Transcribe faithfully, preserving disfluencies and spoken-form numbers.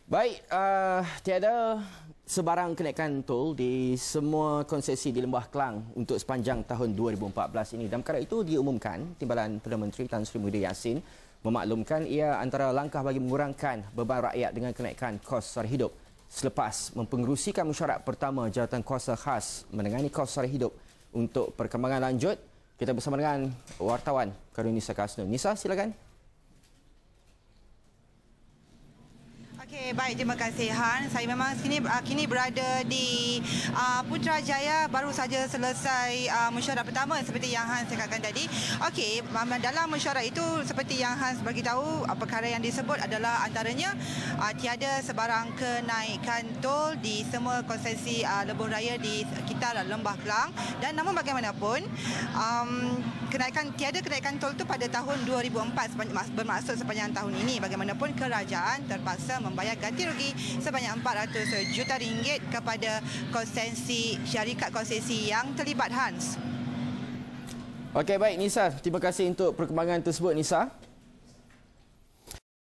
Baik, uh, tiada sebarang kenaikan tol di semua konsesi di Lembah Kelang untuk sepanjang tahun dua ribu empat belas ini. Dalam perkara itu diumumkan, Timbalan Perdana Menteri Tan Sri Muhyiddin Yassin memaklumkan ia antara langkah bagi mengurangkan beban rakyat dengan kenaikan kos sara hidup selepas mempengerusikan mesyuarat pertama Jawatan Kuasa Khas menangani kos sara hidup. Untuk perkembangan lanjut, kita bersama dengan wartawan Karun Nisa Kasnum. Nisa, silakan. Okey, baik, terima kasih Han. Saya memang kini kini berada di uh, Putrajaya, baru saja selesai uh, mesyuarat pertama seperti yang Han cakapkan tadi. Okey, dalam mesyuarat itu seperti yang Han bagi tahu, uh, perkara yang disebut adalah antaranya uh, tiada sebarang kenaikan tol di semua konsesi uh, lebuh raya di sekitar Lembah Kelang, dan namun bagaimanapun um, kenaikan tiada kenaikan tol itu pada tahun dua ribu empat bermaksud sepanjang tahun ini. Bagaimanapun kerajaan terpaksa membayar bayar ganti rugi sebanyak empat ratus juta ringgit kepada konsesi syarikat konsesi yang terlibat, Hans. Okey, baik Nisa, terima kasih untuk perkembangan tersebut Nisa.